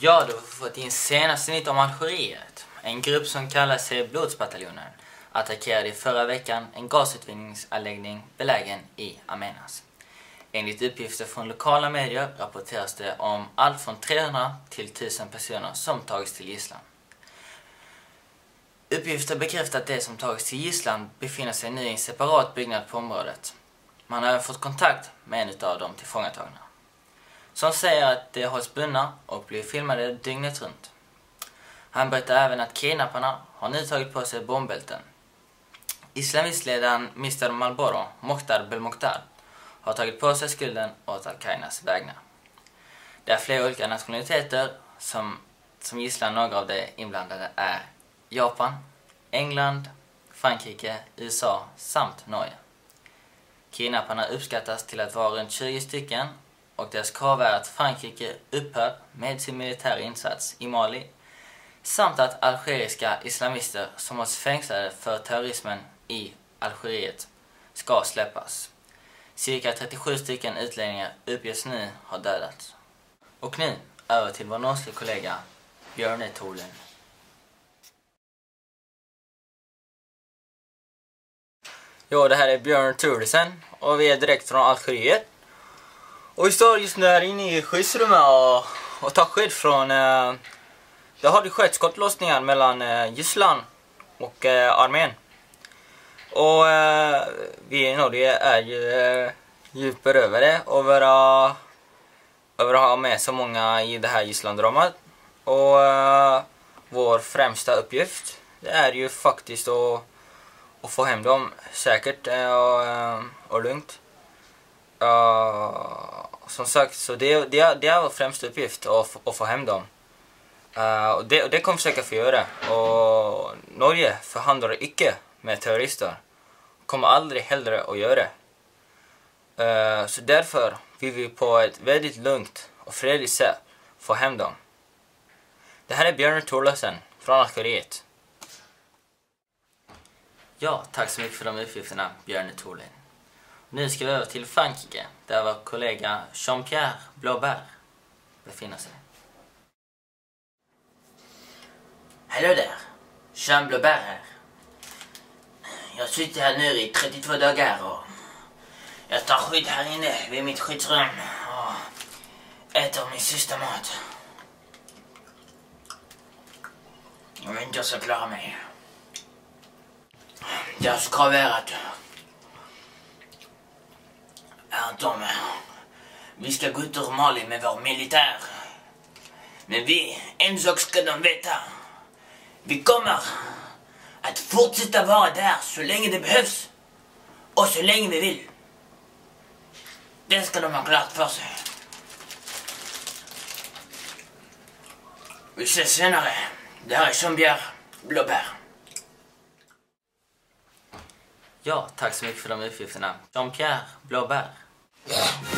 Ja, du har fått in senaste nytt om Algeriet. En grupp som kallar sig Blodsbataljonen attackerade i förra veckan en gasutvinningsanläggning belägen i Amenas. Enligt uppgifter från lokala medier rapporteras det om allt från 300 till 1000 personer som tagits till gisslan. Uppgifter bekräftar att de som tagits till gisslan befinner sig nu i en separat byggnad på området. Man har även fått kontakt med en av de tillfångatagna, som säger att de hålls bundna och blir filmade dygnet runt. Han berättar även att kidnapparna har nu tagit på sig bombbälten. Islamistledaren Mr. Malboro, Mokhtar Belmokhtar, har tagit på sig skulden åt Al-Qaidas vägnar. Det är flera olika nationaliteter som gisslan. Några av de inblandade är Japan, England, Frankrike, USA samt Norge. Kidnapparna uppskattas till att vara runt 20 stycken och deras krav är att Frankrike upphör med sin militära insats i Mali samt att algeriska islamister som hålls fängslade för terrorismen i Algeriet ska släppas. Cirka 37 stycken utlänningar uppges nu ha dödats. Och nu över till vår norska kollega Björne Tolen. Ja, det här är Björn Thulesen och vi är direkt från Algeriet. Och vi står just nu här inne i skyddsrummet och tar skydd från... det har skett skottlossningar mellan gisslan och armén. Och vi i Norge är ju djupt berövade över att ha med så många i det här gisslandramat. Och vår främsta uppgift det är ju faktiskt att få hem dem säkert och lugnt. Som sagt, så det är vår främsta uppgift att få hem dem. Och det kommer vi försöka få göra. Och Norge förhandlar icke med terrorister. Kommer aldrig hellre att göra. Så därför vill vi på ett väldigt lugnt och fredligt sätt få hem dem. Det här är Björn Thulesen från Algeriet. Ja, tack så mycket för de uppgifterna, Björn Thulesen. Nu ska vi över till Frankrike, där vår kollega Jean-Pierre Blaubert befinner sig. Hallå där, Jean Blaubert här. Jag sitter här nu i 32 dagar och jag tar skydd här inne vid mitt skyddsrum och äter min sista mat. Jag vet inte hur jag ska klara mig. Det har skraverat. Vi ska gå ut ur Mali med vår militär. Men en sak ska de veta. Vi kommer att fortsätta vara där så länge det behövs. Och så länge vi vill. Det ska de ha klart för sig. Vi ses senare. Det här är Jean-Pierre Blaubert. Ja, tack så mycket för de uppgifterna, Jean-Pierre Blaubert.